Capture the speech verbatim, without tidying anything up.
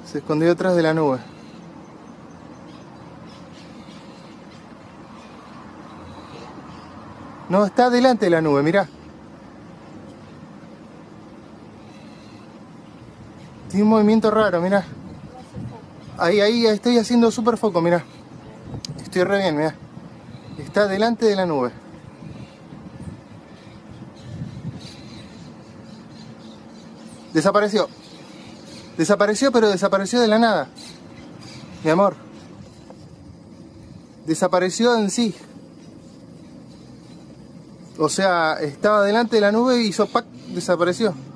Se escondió detrás de la nube. No, está delante de la nube, mirá. Tiene un movimiento raro, mirá. Ahí, ahí, estoy haciendo súper foco, mirá. Estoy re bien, mirá. Está delante de la nube. Desapareció. Desapareció, pero desapareció de la nada. Mi amor. Desapareció en sí. O sea, estaba delante de la nube y hizo ¡pac! Desapareció.